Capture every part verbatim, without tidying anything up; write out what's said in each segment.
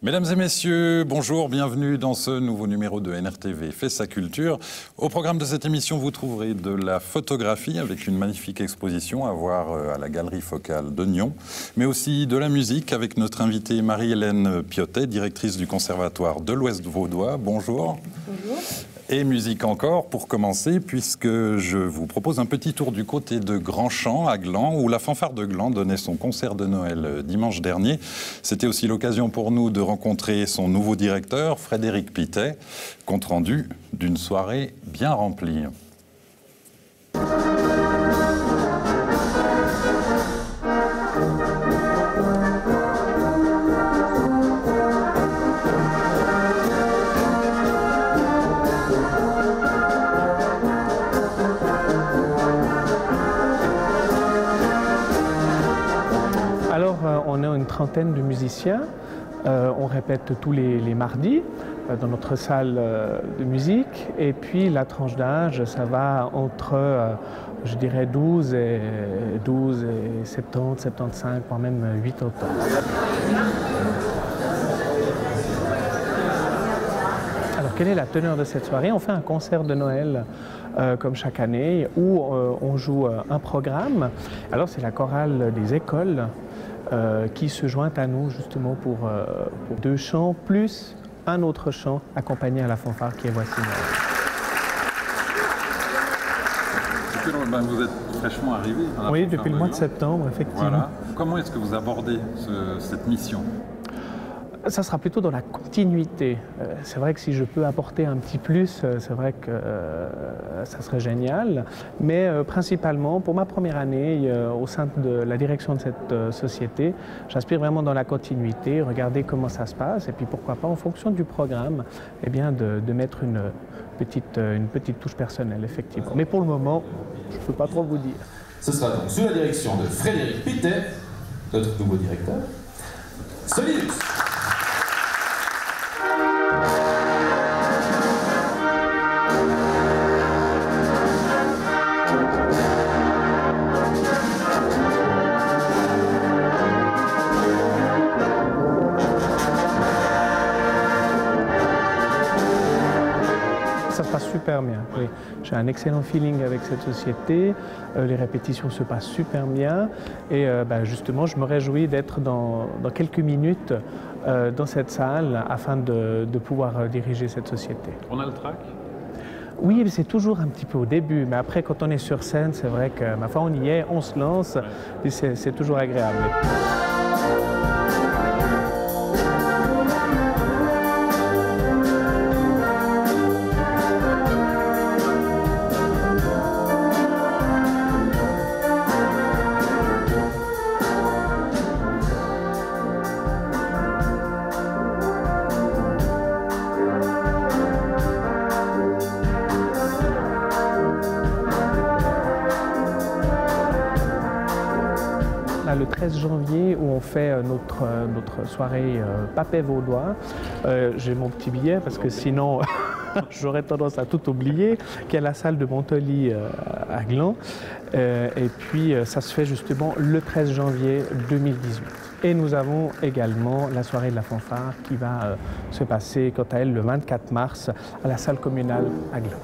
Mesdames et messieurs, bonjour, bienvenue dans ce nouveau numéro de N R T V Fait sa culture. Au programme de cette émission, vous trouverez de la photographie avec une magnifique exposition à voir à la Galerie Focale de Nyon, mais aussi de la musique avec notre invitée Marie-Hélène Piotet, directrice du Conservatoire de l'Ouest Vaudois. Bonjour. Bonjour. Et musique encore, pour commencer, puisque je vous propose un petit tour du côté de Grand-Champ, à Gland, où la fanfare de Gland donnait son concert de Noël dimanche dernier. C'était aussi l'occasion pour nous de rencontrer son nouveau directeur, Frédéric Pittet, compte rendu d'une soirée bien remplie. Une trentaine de musiciens. Euh, on répète tous les, les mardis euh, dans notre salle euh, de musique. Et puis la tranche d'âge, ça va entre, euh, je dirais, douze et, douze et soixante-dix, soixante-quinze, voire même quatre-vingts ans. Alors, quelle est la teneur de cette soirée? On fait un concert de Noël euh, comme chaque année où euh, on joue euh, un programme. Alors, c'est la chorale des écoles Euh, qui se joint à nous justement pour, euh, pour deux chants, plus un autre chant accompagné à la fanfare qui est Voici Noël. Ben, vous êtes fraîchement arrivé à la Oui, fanfare depuis le de mois de Gland. septembre, effectivement. Voilà. Comment est-ce que vous abordez ce, cette mission ? Ça sera plutôt dans la continuité. Euh, c'est vrai que si je peux apporter un petit plus, euh, c'est vrai que euh, ça serait génial. Mais euh, principalement, pour ma première année, euh, au sein de la direction de cette euh, société, j'aspire vraiment dans la continuité, regarder comment ça se passe, et puis pourquoi pas, en fonction du programme, eh bien, de, de mettre une petite, une petite touche personnelle, effectivement. Mais pour le moment, je ne peux pas trop vous dire. Ce sera donc sous la direction de Frédéric Pittet, notre nouveau directeur. Solidus. Ça se passe super bien, oui. J'ai un excellent feeling avec cette société, euh, les répétitions se passent super bien et euh, bah, justement je me réjouis d'être dans, dans quelques minutes euh, dans cette salle afin de, de pouvoir diriger cette société. On a le track ? Oui, c'est toujours un petit peu au début, mais après quand on est sur scène, c'est vrai que ma foi on y est, on se lance, ouais. Et c'est toujours agréable. Le treize janvier où on fait notre, notre soirée euh, Papet Vaudois. Euh, J'ai mon petit billet parce que sinon j'aurais tendance à tout oublier, qui est la salle de Montely euh, à Gland. Euh, et puis ça se fait justement le treize janvier deux mille dix-huit. Et nous avons également la soirée de la fanfare qui va euh, se passer quant à elle le vingt-quatre mars à la salle communale à Gland.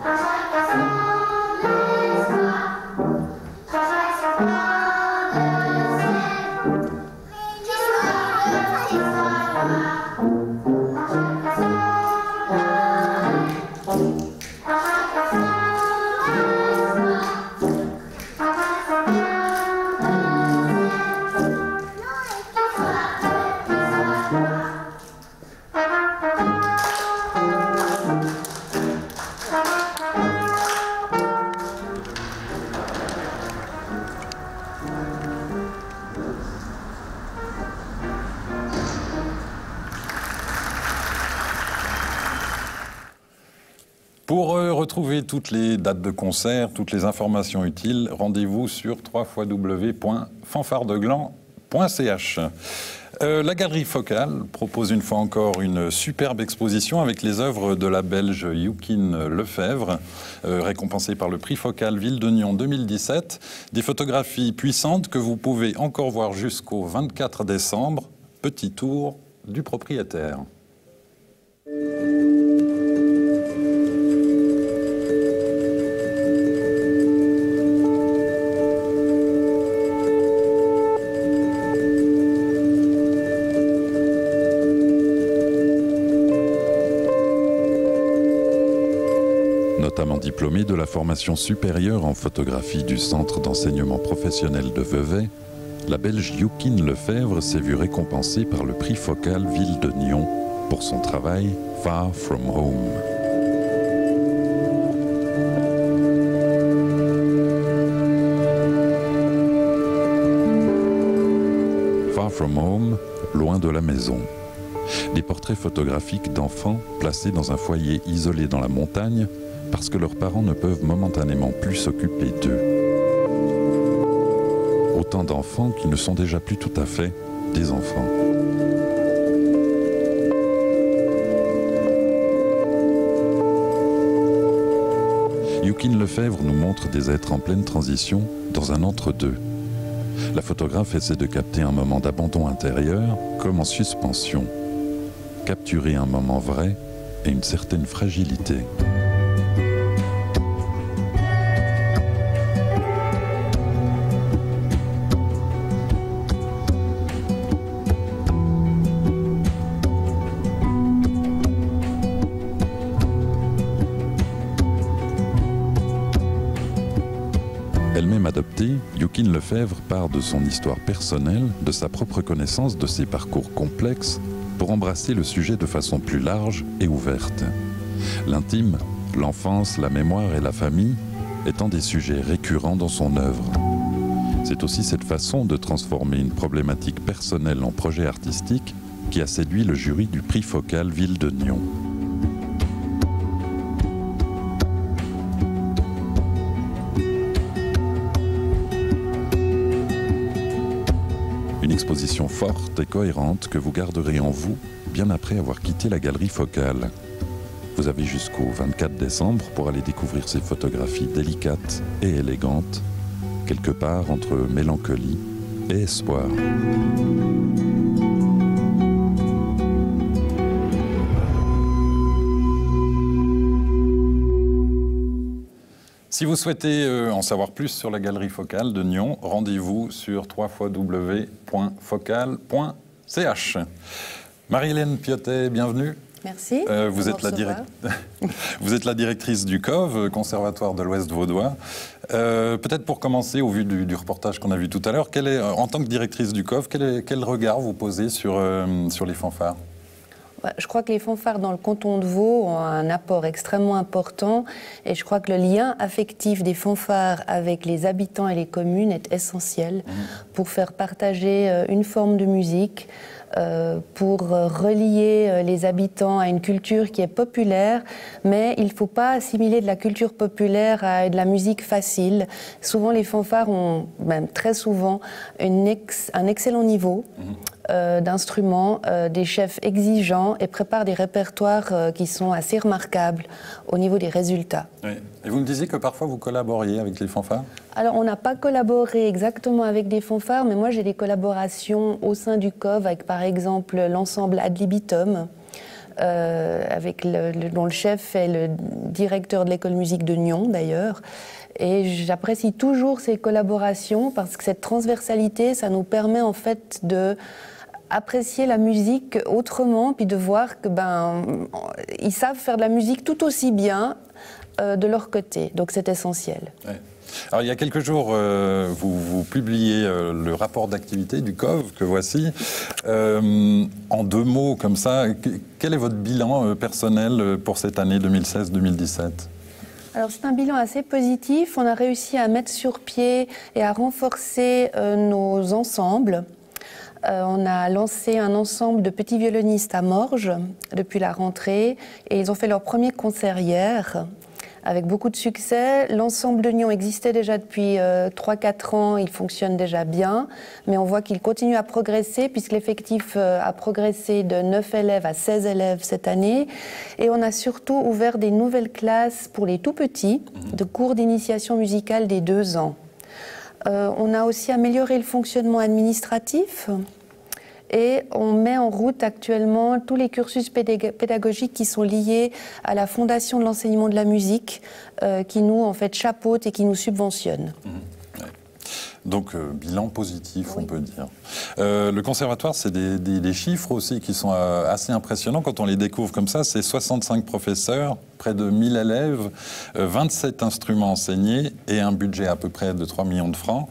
Pour euh, retrouver toutes les dates de concert, toutes les informations utiles, rendez-vous sur w w w point fanfare de gland point c h. Euh, la Galerie Focale propose une fois encore une superbe exposition avec les œuvres de la Belge Joukine Lefebvre, euh, récompensée par le prix Focale Ville de Nyon deux mille dix-sept. Des photographies puissantes que vous pouvez encore voir jusqu'au vingt-quatre décembre. Petit tour du propriétaire. Notamment diplômée de la formation supérieure en photographie du Centre d'enseignement professionnel de Vevey, la Belge Joukine Lefebvre s'est vue récompensée par le prix Focal Ville de Nyon pour son travail Far From Home. Far From Home, loin de la maison. Des portraits photographiques d'enfants placés dans un foyer isolé dans la montagne parce que leurs parents ne peuvent momentanément plus s'occuper d'eux. Autant d'enfants qui ne sont déjà plus tout à fait des enfants. Joukine Lefebvre nous montre des êtres en pleine transition dans un entre-deux. La photographe essaie de capter un moment d'abandon intérieur comme en suspension. Capturer un moment vrai et une certaine fragilité. Elle-même adoptée, Joukine Lefebvre part de son histoire personnelle, de sa propre connaissance de ses parcours complexes, pour embrasser le sujet de façon plus large et ouverte. L'intime, l'enfance, la mémoire et la famille étant des sujets récurrents dans son œuvre. C'est aussi cette façon de transformer une problématique personnelle en projet artistique qui a séduit le jury du prix Focal Ville de Nyon. Une exposition forte et cohérente que vous garderez en vous bien après avoir quitté la galerie Focal. Vous avez jusqu'au vingt-quatre décembre pour aller découvrir ces photographies délicates et élégantes, quelque part entre mélancolie et espoir. Si vous souhaitez en savoir plus sur la galerie Focal de Nyon, rendez-vous sur w w w point focal point c h. Marie-Hélène Piotet, bienvenue. Merci. Euh, vous, êtes la direct... vous êtes la directrice du C O V, Conservatoire de l'Ouest Vaudois. Euh, Peut-être pour commencer, au vu du, du reportage qu'on a vu tout à l'heure, en tant que directrice du C O V, quel, est, quel regard vous posez sur, euh, sur les fanfares ? Je crois que les fanfares dans le canton de Vaud ont un apport extrêmement important et je crois que le lien affectif des fanfares avec les habitants et les communes est essentiel mmh. pour faire partager une forme de musique, euh, pour relier les habitants à une culture qui est populaire, mais il ne faut pas assimiler de la culture populaire à de la musique facile. Souvent les fanfares ont, même très souvent, une ex, un excellent niveau. Mmh. Euh, d'instruments, euh, des chefs exigeants et préparent des répertoires euh, qui sont assez remarquables au niveau des résultats. Oui. Et vous me disiez que parfois vous collaboriez avec les fanfares ? Alors on n'a pas collaboré exactement avec des fanfares, mais moi j'ai des collaborations au sein du C O V avec par exemple l'ensemble Ad Libitum, euh, avec le, le, dont le chef est le directeur de l'école musique de Nyon d'ailleurs. Et j'apprécie toujours ces collaborations parce que cette transversalité, ça nous permet en fait de apprécier la musique autrement, puis de voir que ben ils savent faire de la musique tout aussi bien euh, de leur côté. Donc c'est essentiel. Ouais. Alors il y a quelques jours, euh, vous, vous publiez euh, le rapport d'activité du C O V que voici. Euh, en deux mots comme ça, quel est votre bilan euh, personnel pour cette année deux mille seize deux mille dix-sept ? Alors c'est un bilan assez positif. On a réussi à mettre sur pied et à renforcer euh, nos ensembles. Euh, on a lancé un ensemble de petits violonistes à Morges depuis la rentrée et ils ont fait leur premier concert hier avec beaucoup de succès. L'ensemble de Nyon existait déjà depuis euh, trois quatre ans, il fonctionne déjà bien, mais on voit qu'il continue à progresser puisque l'effectif euh, a progressé de neuf élèves à seize élèves cette année. Et on a surtout ouvert des nouvelles classes pour les tout-petits, de cours d'initiation musicale des deux ans. Euh, on a aussi amélioré le fonctionnement administratif Et on met en route actuellement tous les cursus pédagogiques qui sont liés à la Fondation de l'enseignement de la musique, euh, qui nous en fait chapeaute et qui nous subventionne. Mmh. Donc, euh, bilan positif, oui. on peut dire. Euh, le conservatoire, c'est des, des, des chiffres aussi qui sont euh, assez impressionnants. Quand on les découvre comme ça, c'est soixante-cinq professeurs, près de mille élèves, euh, vingt-sept instruments enseignés et un budget à peu près de trois millions de francs.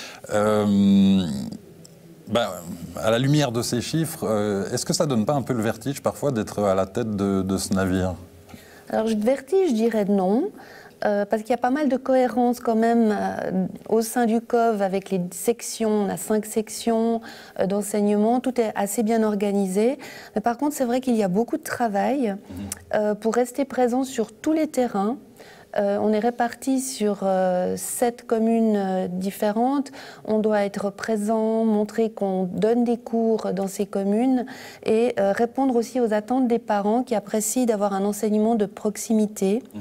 Euh, ben, à la lumière de ces chiffres, euh, est-ce que ça ne donne pas un peu le vertige parfois d'être à la tête de, de ce navire? Alors, vertige, je dirais non. Euh, parce qu'il y a pas mal de cohérence quand même euh, au sein du C O V avec les sections, on a cinq sections euh, d'enseignement, tout est assez bien organisé. Mais par contre, c'est vrai qu'il y a beaucoup de travail euh, pour rester présent sur tous les terrains. Euh, on est répartis sur euh, sept communes euh, différentes. On doit être présent, montrer qu'on donne des cours dans ces communes et euh, répondre aussi aux attentes des parents qui apprécient d'avoir un enseignement de proximité. Mmh.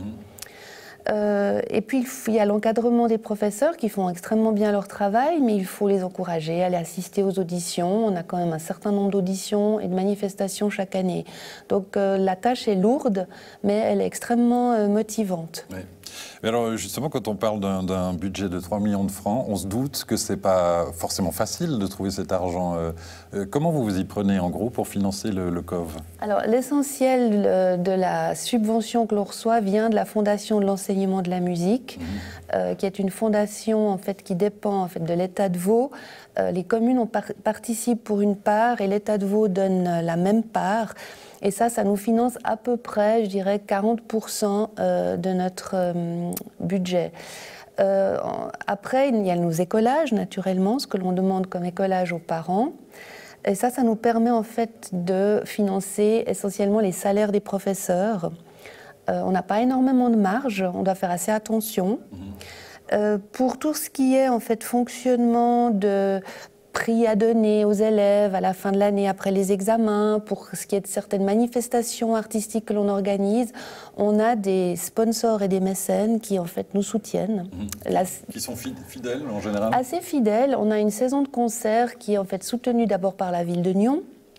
Euh, et puis il y a l'encadrement des professeurs qui font extrêmement bien leur travail, mais il faut les encourager, aller assister aux auditions. On a quand même un certain nombre d'auditions et de manifestations chaque année. Donc euh, la tâche est lourde, mais elle est extrêmement euh, motivante. Oui. Mais alors justement, quand on parle d'un, d'un budget de trois millions de francs, on se doute que ce n'est pas forcément facile de trouver cet argent. Euh, comment vous vous y prenez en gros pour financer le, le C O V? Alors l'essentiel de la subvention que l'on reçoit vient de la Fondation de l'enseignement de la musique, mmh. euh, qui est une fondation en fait, qui dépend en fait, de l'État de Vaud. Euh, les communes ont par- participent pour une part et l'État de Vaud donne euh, la même part. Et ça, ça nous finance à peu près, je dirais, quarante pour cent euh, de notre euh, budget. Euh, après, il y a nos écolages, naturellement, ce que l'on demande comme écolage aux parents. Et ça, ça nous permet en fait de financer essentiellement les salaires des professeurs. Euh, on n'a pas énormément de marge, on doit faire assez attention. Mmh. Euh, pour tout ce qui est en fait fonctionnement de prix à donner aux élèves à la fin de l'année après les examens, pour ce qui est de certaines manifestations artistiques que l'on organise, on a des sponsors et des mécènes qui en fait nous soutiennent. Mmh. La... Qui sont fidèles en général? Assez fidèles. On a une saison de concert qui est en fait soutenue d'abord par la ville de Nyon,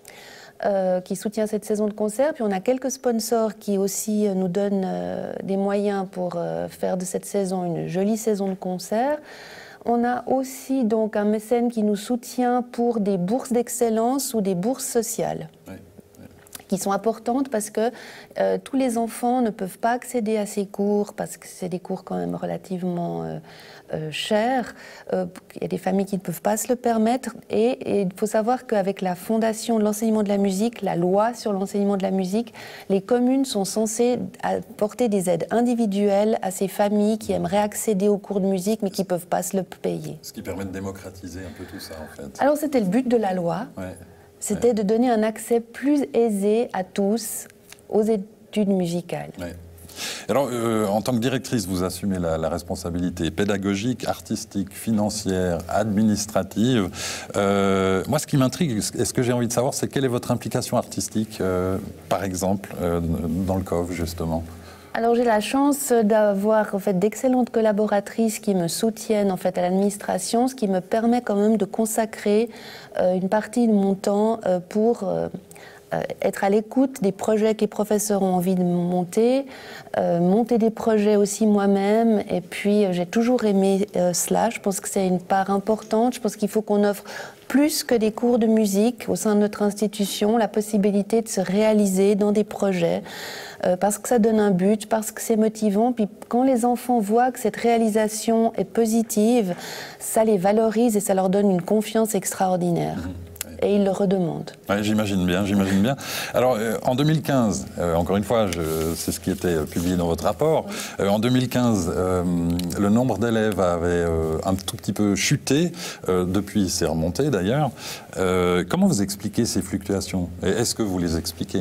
euh, qui soutient cette saison de concert. Puis on a quelques sponsors qui aussi euh, nous donnent euh, des moyens pour euh, faire de cette saison une jolie saison de concert. On a aussi donc un mécène qui nous soutient pour des bourses d'excellence ou des bourses sociales, oui, oui. qui sont importantes parce que euh, tous les enfants ne peuvent pas accéder à ces cours parce que c'est des cours quand même relativement euh, euh, chers. Euh, il y a des familles qui ne peuvent pas se le permettre et il faut savoir qu'avec la Fondation de l'enseignement de la musique, la loi sur l'enseignement de la musique, les communes sont censées apporter des aides individuelles à ces familles qui aimeraient accéder aux cours de musique mais qui ne peuvent pas se le payer. Ce qui permet de démocratiser un peu tout ça en fait. Alors c'était le but de la loi, ouais. c'était ouais. de donner un accès plus aisé à tous aux études musicales. Ouais. Alors, euh, en tant que directrice, vous assumez la, la responsabilité pédagogique, artistique, financière, administrative. Euh, moi, ce qui m'intrigue, et ce que j'ai envie de savoir, c'est quelle est votre implication artistique, euh, par exemple, euh, dans le C O V, justement? Alors j'ai la chance d'avoir en fait, d'excellentes collaboratrices qui me soutiennent en fait, à l'administration, ce qui me permet quand même de consacrer euh, une partie de mon temps euh, pour... Euh, Euh, être à l'écoute des projets que les professeurs ont envie de monter, euh, monter des projets aussi moi-même, et puis euh, j'ai toujours aimé euh, cela. Je pense que c'est une part importante. Je pense qu'il faut qu'on offre plus que des cours de musique au sein de notre institution, la possibilité de se réaliser dans des projets, euh, parce que ça donne un but, parce que c'est motivant. Puis quand les enfants voient que cette réalisation est positive, ça les valorise et ça leur donne une confiance extraordinaire. Mmh. Et ils le redemandent. Ouais, j'imagine bien, j'imagine bien. Alors, euh, en deux mille quinze, euh, encore une fois, je, c'est ce qui était euh, publié dans votre rapport, euh, en deux mille quinze, euh, le nombre d'élèves avait euh, un tout petit peu chuté, euh, depuis c'est remonté d'ailleurs. Euh, comment vous expliquez ces fluctuations? Et est-ce que vous les expliquez?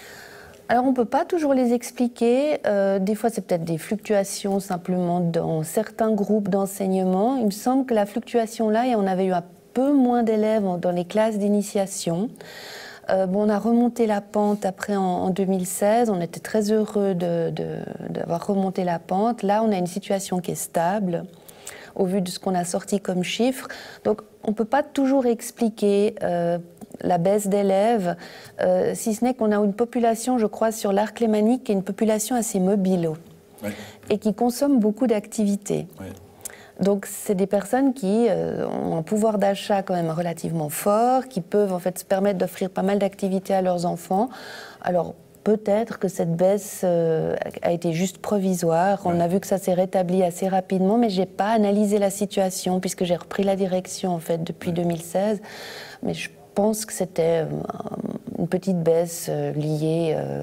Alors on ne peut pas toujours les expliquer, euh, des fois c'est peut-être des fluctuations simplement dans certains groupes d'enseignement. Il me semble que la fluctuation là, et on avait eu un peu moins d'élèves dans les classes d'initiation. Euh, bon, on a remonté la pente après en, en deux mille seize, on était très heureux de, de, d'avoir remonté la pente. Là, on a une situation qui est stable au vu de ce qu'on a sorti comme chiffres. Donc, on ne peut pas toujours expliquer. Euh, la baisse d'élèves, euh, si ce n'est qu'on a une population, je crois, sur l'arc lémanique, qui est une population assez mobile oui. et qui consomme beaucoup d'activités. Oui. Donc, c'est des personnes qui euh, ont un pouvoir d'achat quand même relativement fort, qui peuvent en fait se permettre d'offrir pas mal d'activités à leurs enfants. Alors, peut-être que cette baisse euh, a été juste provisoire. On ouais. a vu que ça s'est rétabli assez rapidement, mais je n'ai pas analysé la situation puisque j'ai repris la direction en fait depuis ouais. deux mille seize. Mais je pense que c'était euh, une petite baisse euh, liée euh,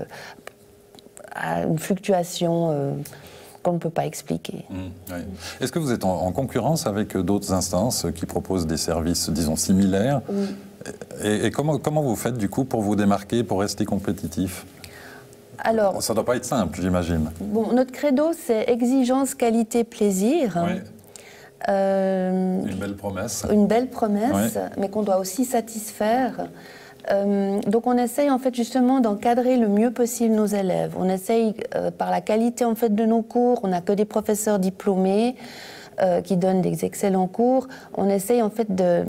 à une fluctuation euh, qu'on ne peut pas expliquer. Mmh, oui. Est-ce que vous êtes en, en concurrence avec d'autres instances qui proposent des services, disons, similaires? Oui. Et, et comment, comment vous faites du coup pour vous démarquer, pour rester compétitif? Alors, ça ne doit pas être simple, j'imagine. Bon, notre credo, c'est exigence, qualité, plaisir. Oui. Euh, une belle promesse. Une belle promesse, oui. mais qu'on doit aussi satisfaire. Euh, donc, on essaye en fait justement d'encadrer le mieux possible nos élèves. On essaye euh, par la qualité en fait de nos cours. On n'a que des professeurs diplômés euh, qui donnent des excellents cours. On essaye en fait de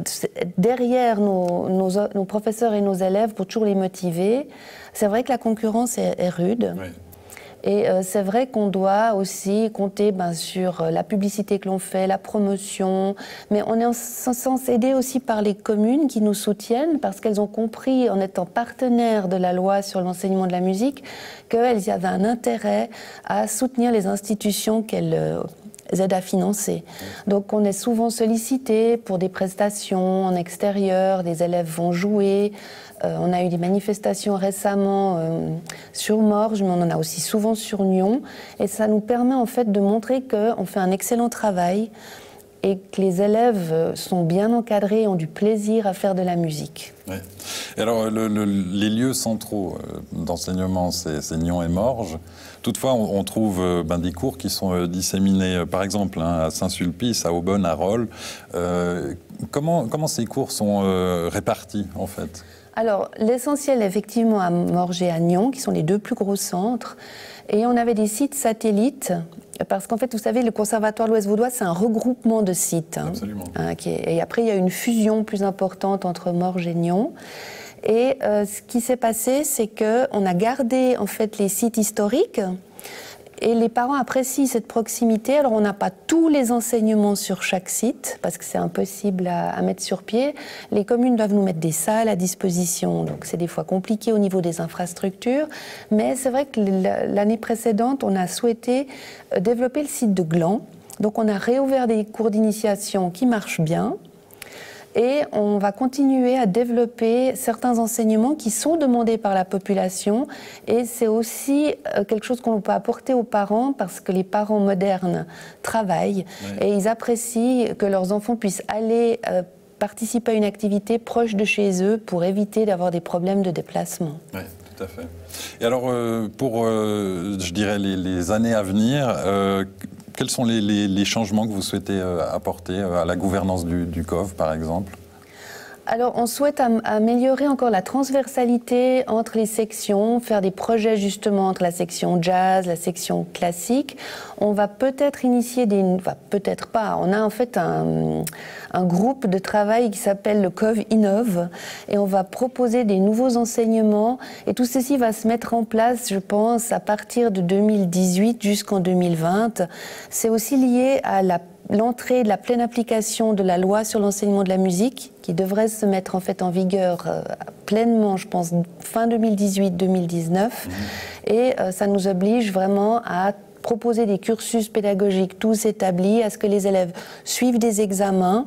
derrière nos, nos, nos professeurs et nos élèves pour toujours les motiver. C'est vrai que la concurrence est, est rude. Oui. Et euh, c'est vrai qu'on doit aussi compter ben, sur la publicité que l'on fait, la promotion. Mais on est en ce sens aidé aussi par les communes qui nous soutiennent parce qu'elles ont compris, en étant partenaires de la loi sur l'enseignement de la musique, qu'elles avaient un intérêt à soutenir les institutions qu'elles euh, aident à financer. Donc on est souvent sollicité pour des prestations en extérieur, des élèves vont jouer. Euh, on a eu des manifestations récemment euh, sur Morges, mais on en a aussi souvent sur Nyon. Et ça nous permet en fait de montrer qu'on fait un excellent travail et que les élèves sont bien encadrés et ont du plaisir à faire de la musique. Oui. Et alors, le, le, les lieux centraux d'enseignement, c'est Nyon et Morges. Toutefois, on, on trouve euh, ben, des cours qui sont euh, disséminés, euh, par exemple, hein, à Saint-Sulpice, à Aubonne, à Rolle. Euh, comment, comment ces cours sont euh, répartis, en fait? Alors, l'essentiel, effectivement, à Morges et à Nyon, qui sont les deux plus gros centres. Et on avait des sites satellites, parce qu'en fait, vous savez, le Conservatoire de l'Ouest vaudois, c'est un regroupement de sites. Hein, Absolument. Hein, qui est, et après, il y a une fusion plus importante entre Morges et Nyon. Et euh, ce qui s'est passé, c'est qu'on a gardé, en fait, les sites historiques. Et les parents apprécient cette proximité. Alors, on n'a pas tous les enseignements sur chaque site, parce que c'est impossible à, à mettre sur pied. Les communes doivent nous mettre des salles à disposition, donc c'est des fois compliqué au niveau des infrastructures. Mais c'est vrai que l'année précédente, on a souhaité développer le site de Gland. Donc, on a réouvert des cours d'initiation qui marchent bien. Et on va continuer à développer certains enseignements qui sont demandés par la population. Et c'est aussi quelque chose qu'on peut apporter aux parents parce que les parents modernes travaillent ouais. et ils apprécient que leurs enfants puissent aller euh, participer à une activité proche de chez eux pour éviter d'avoir des problèmes de déplacement. Ouais. Tout à fait. Et alors, euh, pour, euh, je dirais, les, les années à venir, euh, quels sont les, les, les changements que vous souhaitez euh, apporter à la gouvernance du, du C O V, par exemple ? Alors, on souhaite am- améliorer encore la transversalité entre les sections, faire des projets justement entre la section jazz, la section classique. On va peut-être initier des... Enfin, peut-être pas. On a en fait un, un groupe de travail qui s'appelle le C O V Innove et on va proposer des nouveaux enseignements. Et tout ceci va se mettre en place, je pense, à partir de deux mille dix-huit jusqu'en deux mille vingt. C'est aussi lié à la l'entrée de la pleine application de la loi sur l'enseignement de la musique, qui devrait se mettre en fait en vigueur euh, pleinement, je pense, fin deux mille dix-huit deux mille dix-neuf. Mmh. Et euh, ça nous oblige vraiment à proposer des cursus pédagogiques tous établis, à ce que les élèves suivent des examens.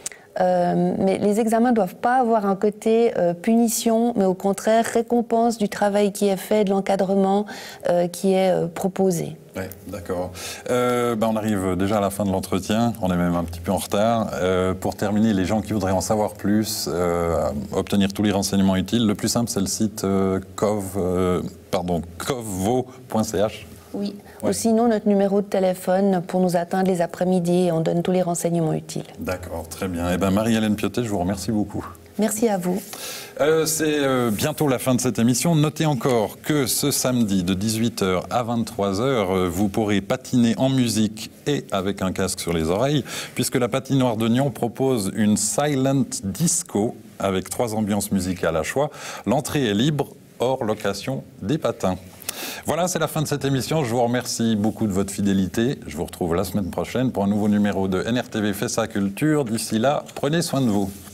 Euh, mais les examens ne doivent pas avoir un côté euh, punition, mais au contraire récompense du travail qui est fait, de l'encadrement euh, qui est euh, proposé. Oui, d'accord. Euh, ben on arrive déjà à la fin de l'entretien, on est même un petit peu en retard. Euh, pour terminer, les gens qui voudraient en savoir plus, euh, obtenir tous les renseignements utiles, le plus simple c'est le site euh, cov, euh, pardon, covvo point c h. Oui, ouais. Ou sinon notre numéro de téléphone pour nous atteindre les après-midi et on donne tous les renseignements utiles. D'accord, très bien. Eh ben, Marie-Hélène Piotet, je vous remercie beaucoup. Merci à vous. Euh, c'est euh, bientôt la fin de cette émission. Notez encore que ce samedi de dix-huit heures à vingt-trois heures, euh, vous pourrez patiner en musique et avec un casque sur les oreilles, puisque la patinoire de Nyon propose une silent disco avec trois ambiances musicales à choix. L'entrée est libre, hors location des patins. Voilà, c'est la fin de cette émission. Je vous remercie beaucoup de votre fidélité. Je vous retrouve la semaine prochaine pour un nouveau numéro de N R T V fait sa culture. D'ici là, prenez soin de vous.